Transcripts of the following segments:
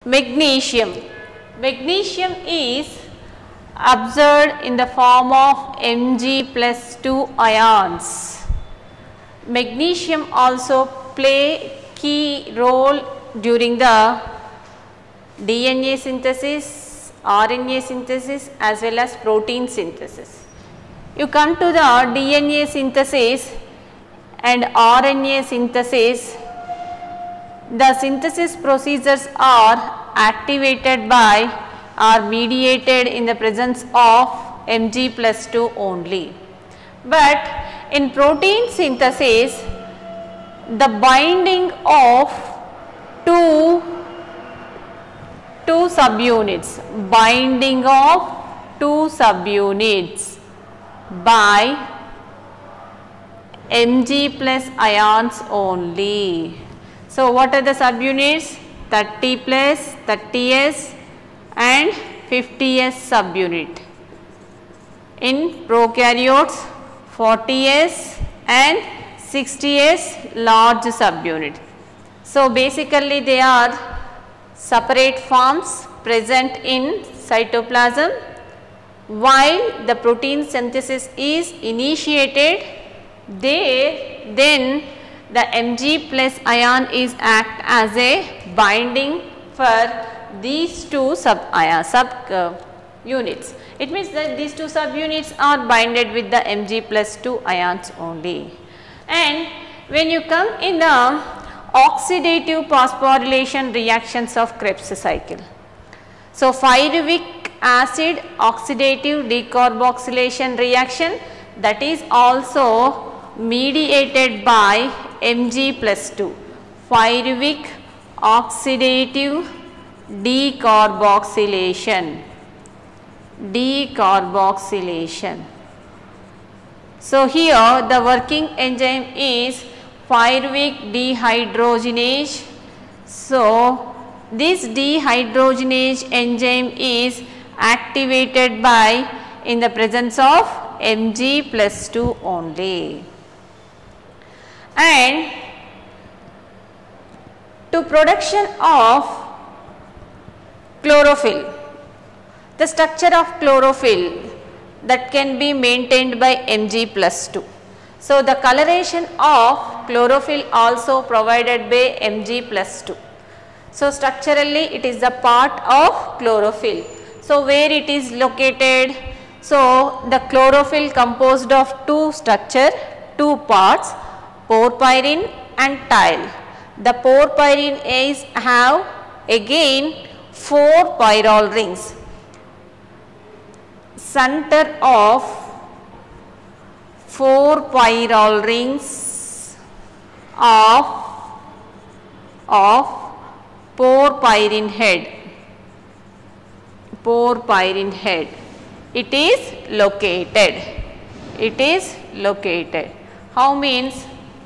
Magnesium. Magnesium is observed in the form of Mg+2 ions. Magnesium also play key role during the DNA synthesis, RNA synthesis as well as protein synthesis. You come to the DNA synthesis and RNA synthesis. The synthesis procedures are activated by or mediated in the presence of Mg+2 only. But in protein synthesis, the binding of two subunits, binding of two subunits by Mg+ ions only. So, what are the subunits? 30 plus 30s and 50s subunit. In prokaryotes 40s and 60s large subunit. So, basically they are separate forms present in cytoplasm. While the protein synthesis is initiated, then the Mg+ ion is act as a binding for these two units. It means that these two subunits are binded with the Mg+2 ions only. And when you come in the oxidative phosphorylation reactions of Krebs cycle. So, pyruvic acid oxidative decarboxylation reaction, that is also mediated by Mg+2, pyruvic oxidative decarboxylation. So, here the working enzyme is pyruvic dehydrogenase. So, this dehydrogenase enzyme is activated by in the presence of Mg+2 only. And to production of chlorophyll, the structure of chlorophyll that can be maintained by Mg+2. So, the coloration of chlorophyll also provided by Mg+2. So, structurally it is the part of chlorophyll. So, where it is located? So, the chlorophyll composed of two parts, porphyrin and tile. The porphyrin is have again 4 pyrrole rings. Center of 4 pyrrole rings of porphyrin head. It is located. How means?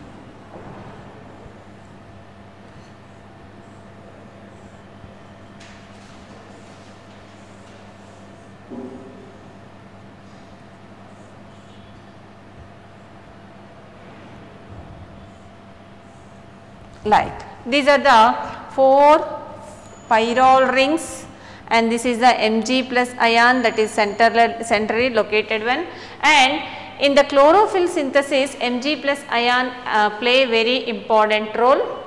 Like these are the 4 pyrrole rings, and this is the Mg+ ion, that is centrally located one. And in the chlorophyll synthesis, Mg+ ion play very important role.